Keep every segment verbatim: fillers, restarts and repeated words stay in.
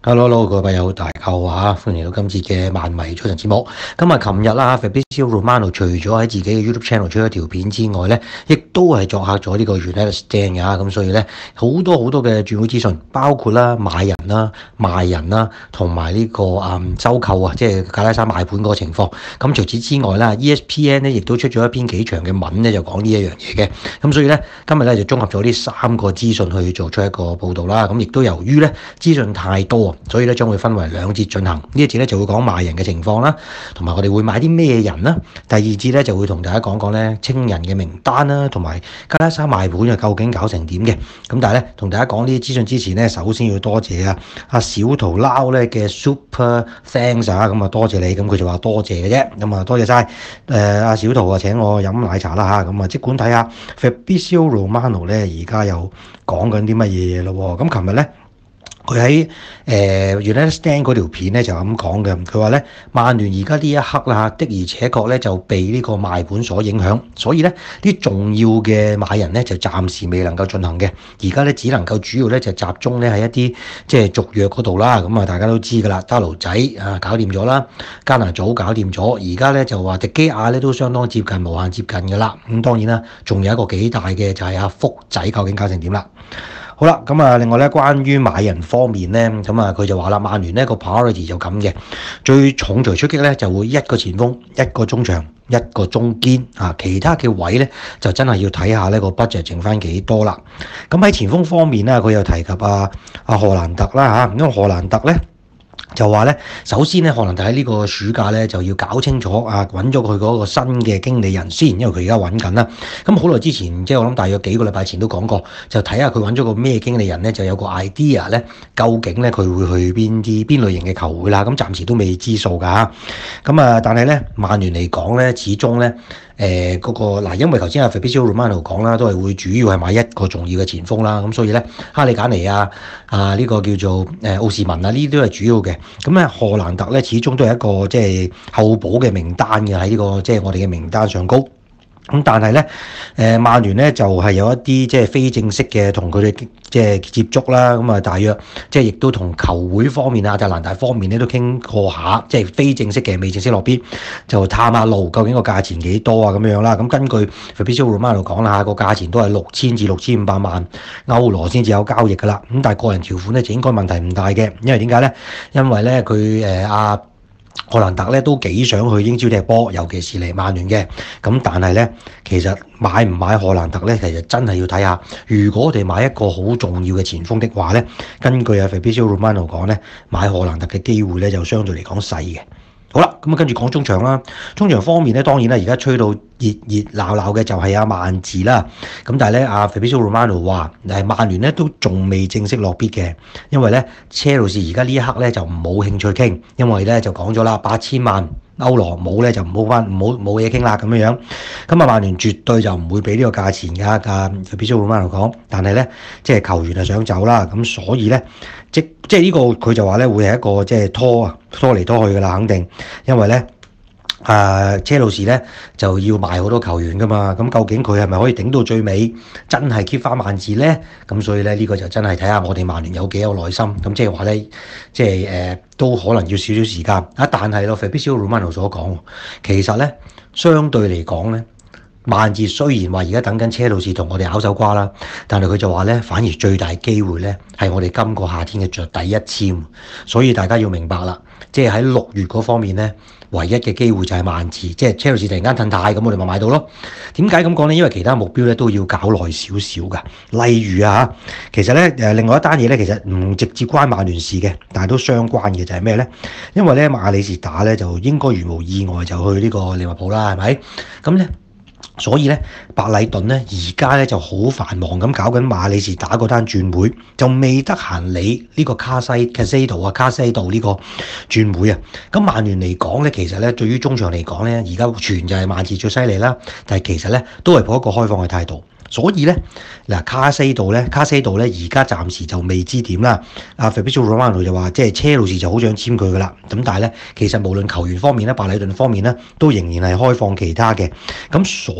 Hello，Hello，各位朋友大家好啊！歡迎嚟到今次嘅萬迷早晨節目。今日、琴日啦 Fabrizio Romano 除咗喺自己嘅 YouTube channel 出咗條片之外咧，亦都係作客咗呢個 United Stand 嘅，咁所以咧好多好多嘅轉會資訊，包括啦買人啦、賣人啦，同埋呢個嗯收購啊，即係格拉沙買盤嗰個情況。咁除此之外啦 ，E S P N 咧亦都出咗一篇幾長嘅文咧，就講呢一樣嘢嘅。咁所以咧今日咧就綜合咗呢三個資訊去做出一個報導啦。咁亦都由於咧資訊太多啊，所以咧將會分為兩節進行。呢一節咧就會講賣人嘅情況啦，同埋我哋會買啲咩人啦。第二節咧就會同大家講講咧清人嘅名單啦，同埋格拉沙賣盤又究竟搞成點嘅。咁但係咧同大家講呢啲資訊之前咧，首先要多謝啊阿小圖撈咧嘅 Super Thanks 啊，咁啊多謝你，咁佢就話多謝嘅啫，咁啊多謝晒。誒阿小圖啊請我飲奶茶啦嚇，咁啊即管睇下 Fabrizio Romano 咧而家又講緊啲乜嘢嘢咯喎。咁琴日咧佢喺誒 United Stand 嗰條片咧就咁講嘅，佢話咧曼聯而家呢一刻啦的而且確咧就被呢個賣盤所影響，所以咧啲重要嘅買人咧就暫時未能夠進行嘅，而家咧只能夠主要咧就集中咧喺一啲即係續約嗰度啦。咁啊大家都知㗎啦，德奴仔啊搞掂咗啦，加拿祖搞掂咗，而家咧就話迪基亞咧都相當接近無限接近㗎啦。咁當然啦，仲有一個幾大嘅就係阿福仔究竟搞成點啦。好啦，咁啊，另外咧，關於買人方面咧，咁啊，佢就話啦，曼聯呢個 priority 就咁嘅，最重錘出擊咧就會一個前鋒、一個中場、一個中堅啊，其他嘅位咧就真係要睇下呢個 budget 剩翻幾多啦。咁喺前鋒方面咧，佢又提及啊啊荷蘭特啦嚇，因為荷蘭特咧。就話咧，首先咧，可能就喺呢個暑假咧，就要搞清楚啊，揾咗佢嗰個新嘅經理人先，因為佢而家揾緊啦。咁好耐之前，即係我諗大約幾個禮拜前都講過，就睇下佢揾咗個咩經理人咧，就有個 idea 咧，究竟咧佢會去邊啲邊類型嘅球會啦。咁暫時都未知數㗎嚇。咁啊，但係咧，曼聯嚟講咧，始終咧。誒嗰個嗱，因為頭先阿 Fabrizio Romano 講啦，都係會主要係買一個重要嘅前鋒啦，咁所以咧，哈利簡尼啊，啊呢個叫做誒奧士文啊，呢啲都係主要嘅。咁咧，荷蘭特咧始終都係一個即係候補嘅名單嘅喺呢個即係我哋嘅名單上高。咁但係咧，誒曼聯咧就係有一啲即係非正式嘅同佢哋即係接觸啦，咁啊大約即係亦都同球會方面啊、亞特蘭大方面咧都傾過下，即係非正式嘅未正式落邊，就探下路究竟個價錢幾多啊咁樣啦。咁根據 Fabrizio Romano 講啦，個價錢都係六千至六千五百萬歐羅先至有交易噶啦。咁但係個人條款咧就應該問題唔大嘅，因為點解咧？因為咧佢誒阿荷蘭特咧都幾想去英超踢波，尤其是嚟曼聯嘅。咁但係咧，其實買唔買荷蘭特咧，其實真係要睇下。如果我哋買一個好重要嘅前鋒的話咧，根據阿 Fabrizio Romano 講咧，買荷蘭特嘅機會咧就相對嚟講細嘅。好啦，咁啊跟住講中場啦。中場方面咧，當然啦，而家吹到熱熱鬧鬧嘅就係阿曼治啦。咁但係咧，阿 Fabrizio Romano 話誒曼聯咧都仲未正式落必嘅，因為咧車路士而家呢一刻咧就冇興趣傾，因為咧就講咗啦，八千萬歐羅冇咧就唔好翻，唔好冇嘢傾啦咁樣樣。咁啊，曼聯絕對就唔會俾呢個價錢㗎。阿 Fabrizio Romano 講，但係咧即係球員係想走啦，咁所以咧即即係呢個佢就話咧會係一個即係拖啊拖嚟拖去㗎啦，肯定，因為咧。誒、呃、車路士咧就要賣好多球員噶嘛，咁究竟佢係咪可以頂到最尾，真係 keep 翻曼治咧？咁所以咧呢、呢個就真係睇下我哋曼聯有幾有耐心。咁即係話咧，即係誒、呃、都可能要少少時間。啊，但係咯 Fabrizio Romano 所講，其實咧相對嚟講咧，曼治雖然話而家等緊車路士同我哋咬手瓜啦，但係佢就話咧，反而最大機會咧係我哋今個夏天嘅着第一簽。所以大家要明白啦，即係喺六月嗰方面咧。唯一嘅機會就係曼治，即係車路士突然間褪軚，咁我哋咪買到咯。點解咁講呢？因為其他目標咧都要搞耐少少㗎。例如啊，其實咧誒，另外一單嘢咧，其實唔直接關曼聯事嘅，但係都相關嘅就係咩咧？因為咧馬里士打咧就應該如無意外就去呢個利物浦啦，係咪？咁咧。所以咧，白禮頓咧而家咧就好繁忙咁搞緊馬里士打嗰單轉會，就未得閒理呢個卡西卡西度啊卡西度呢個轉會啊。咁曼聯嚟講咧，其實咧對於中場嚟講咧，而家傳就係曼治最犀利啦，但係其實咧都係抱一個開放嘅態度。所以咧嗱，卡西度咧，卡西度咧而家暫時就未知點啦。阿 Fabrizio Romano 就話，即係車路士就好想簽佢噶啦。咁但係咧，其實無論球員方面咧，白禮頓方面咧，都仍然係開放其他嘅。咁所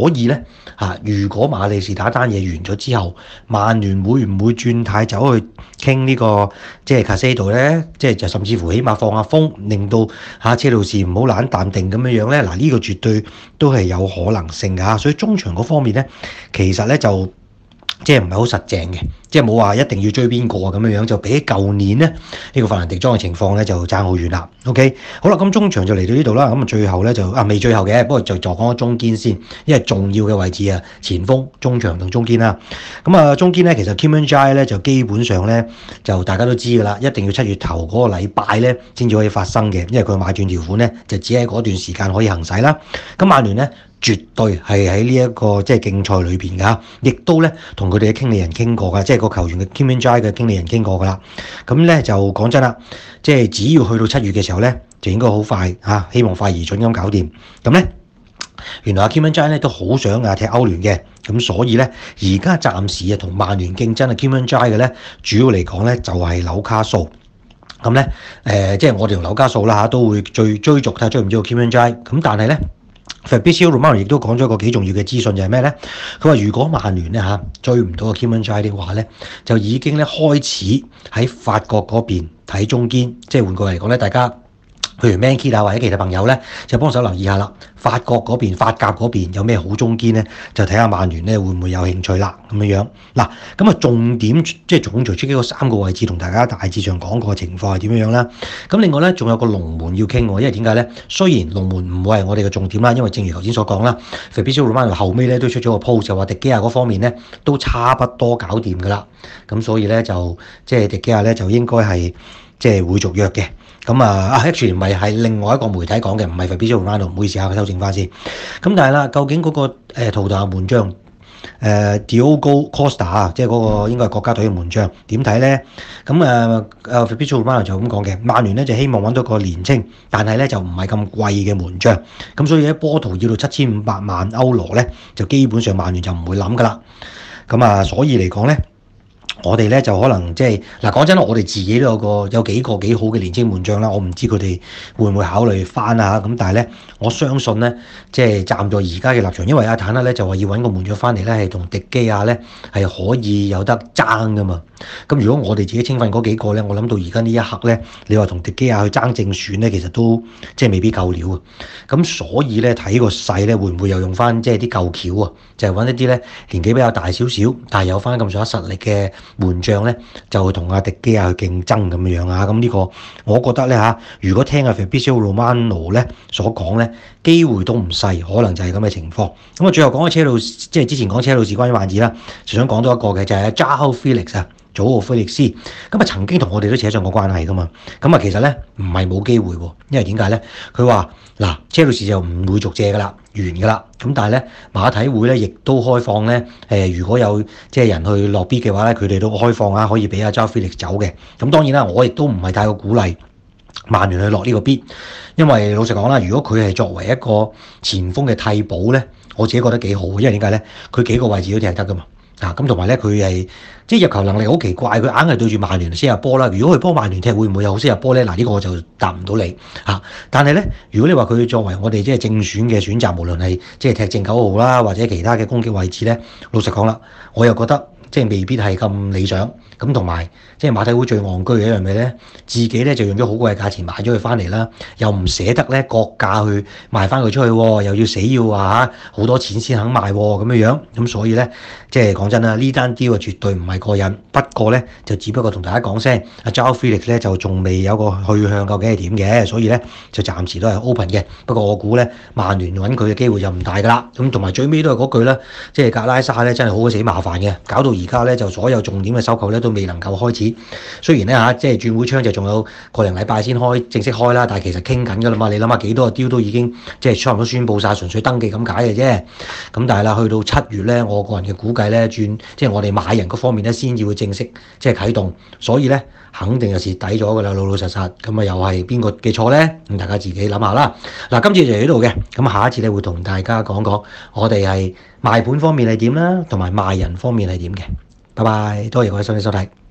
所以咧嚇，如果馬利士打單嘢完咗之後，曼聯會唔會轉態走去傾呢個即係卡西度咧？即係就甚至乎起碼放下風，令到嚇車路士唔好懶淡定咁樣樣咧。嗱，呢個絕對都係有可能性㗎。所以中場嗰方面咧，其實咧就即係唔係好實淨嘅，即係冇話一定要追邊個咁樣樣，就比起舊年咧呢、呢個法蘭迪莊嘅情況咧就爭好遠啦。OK， 好啦，咁中場就嚟到呢度啦。咁啊最後咧就啊未最後嘅，不過就就講咗中堅先，因為重要嘅位置啊，前鋒、中場同中堅啦。咁啊中堅咧其實 Kim Min-jae 咧就基本上咧就大家都知㗎啦，一定要七月頭嗰個禮拜咧先至可以發生嘅，因為佢買斷條款咧就只喺嗰段時間可以行使啦。咁曼聯咧絕對係喺呢一個即係競賽裏邊㗎，亦都咧同佢哋嘅經理人傾過㗎，即係個球員嘅 Kim Min-jae 嘅經理人傾過㗎啦。咁咧就講真啦，即係只要去到七月嘅時候咧，就應該好快嚇、啊，希望快而準咁搞掂。咁咧原來阿 Kim Min-jae 咧都好想啊踢歐聯嘅，咁所以咧而家暫時啊同曼聯競爭啊 Kim Min-jae 嘅咧，主要嚟講咧就係紐卡素。咁咧誒，即係我哋同紐卡素啦嚇，都會最追逐睇下追唔追到 Kim Min-jae。咁但係咧。Fabrizio Romano 亦都講咗一個幾重要嘅資訊，就係咩咧？佢話如果曼聯咧嚇追唔到個 Kim Min-jae 嘅話咧，就已經咧開始喺法國嗰邊睇中堅，即係換句嚟講咧，大家譬如 Mankey 啊或者其他朋友咧，就幫手留意下啦。法國嗰邊、法甲嗰邊有咩好中堅咧？就睇下曼聯咧會唔會有興趣啦咁樣樣。嗱，咁啊重點即係總裁出幾個三個位置同大家大致上講過情況係點樣樣啦。咁另外咧仲有個龍門要傾喎，因為點解咧？雖然龍門唔會係我哋嘅重點啦，因為正如頭先所講啦 Fabrizio Romano 後尾咧都出咗個 post 就話迪基亞嗰方面咧都差不多搞掂㗎啦。咁所以咧就即係迪基亞咧就應該係即係會續約嘅。咁啊啊 actually 唔係係另外一個媒體講嘅，唔係 Fabrizio Romano，唔好意思啊，修正翻先。咁但係啦，究竟嗰、那個誒圖騰門將誒、呃、Diogo Costa 啊，即係嗰個應該係國家隊嘅門將點睇咧？咁誒誒 Fabrizio Romano 就咁講嘅，曼聯咧就希望揾到個年青，但係咧就唔係咁貴嘅門將。咁所以喺波圖要到七千五百萬歐羅咧，就基本上曼聯就唔會諗噶啦。咁啊，所以嚟講咧。我哋咧就可能即係嗱講真，我哋自己都有個有幾個幾好嘅年青門將啦，我唔知佢哋會唔會考慮翻啊咁，但係咧我相信咧，即係站在而家嘅立場，因為阿坦克咧就話要揾個門將翻嚟咧，係同迪基亞咧係可以有得爭噶嘛。咁如果我哋自己青訓嗰幾個咧，我諗到而家呢一刻咧，你話同迪基亞去爭正選咧，其實都即係未必夠料啊。咁所以咧睇個勢咧，會唔會又用翻即係啲舊橋啊？就係、是、揾一啲咧年紀比較大少少，但係有翻咁上下實力嘅門將咧，就同阿迪基亞去競爭咁樣啊！咁呢個我覺得咧嚇，如果聽阿 Fabrizio Romano 咧所講咧，機會都唔細，可能就係咁嘅情況。咁啊，最後講個車路士，即係之前講車路士關於萬字啦，就想講多一個嘅就係 João Felix 啊。祖奧菲力斯咁啊，曾經同我哋都扯上過關係噶嘛。咁啊，其實咧唔係冇機會喎，因為點解咧？佢話嗱，車路士就唔會續借噶啦，完噶啦。咁但係咧，馬體會咧亦都開放咧，誒、呃，如果有即係人去落 bid 嘅話咧，佢哋都開放啊，可以俾阿 João Felix 走嘅。咁當然啦，我亦都唔係太過鼓勵曼聯去落呢個 bid，因為老實講啦，如果佢係作為一個前鋒嘅替補咧，我自己覺得幾好，因為點解咧？佢幾個位置都踢得噶嘛。啊，咁同埋咧，佢係即係入球能力好奇怪，佢硬係對住曼聯先入波啦。如果佢幫曼聯踢，會唔會有好先入波咧？嗱、啊，呢、呢個我就答唔到你嚇、啊。但係咧，如果你話佢作為我哋即係正選嘅選擇，無論係即係踢正九號啦，或者其他嘅攻擊位置咧，老實講啦，我又覺得即係未必係咁理想。咁同埋即係馬體會最戇居嘅一樣嘢咧，自己咧就用咗好貴嘅價錢買咗佢翻嚟啦，又唔捨得咧國價去賣翻佢出去，又要死要話好多錢先肯賣咁樣樣。咁所以咧，即係講真啦，呢單 deal 啊絕對唔係過癮。不過咧，就只不過同大家講聲，阿 João Felix 咧就仲未有個去向究竟係點嘅，所以咧就暫時都係 open 嘅。不過我估咧，曼聯揾佢嘅機會就唔大噶啦。咁同埋最尾都係嗰句啦，即係格拉沙咧真係好鬼死麻煩嘅，搞到而家咧就所有重點嘅收購咧都未能夠開始。雖然咧嚇，即係轉會窗就仲有個零禮拜先開正式開啦，但係其實傾緊噶啦嘛。你諗下幾多個 deal 都已經即係差唔多宣佈晒，純粹登記咁解嘅啫。咁但係啦，去到七月咧，我個人嘅估計咧，轉即係我哋買人嗰方面咧，先至會正式即係啟動。所以咧，肯定係蝕底咗噶啦，老老實實。咁啊，又係邊個嘅錯咧？咁大家自己諗下啦。嗱，今次就喺度嘅。咁下一次咧會同大家講講我哋係賣盤方面係點啦，同埋賣人方面係點嘅。拜拜，多謝各位收睇收睇。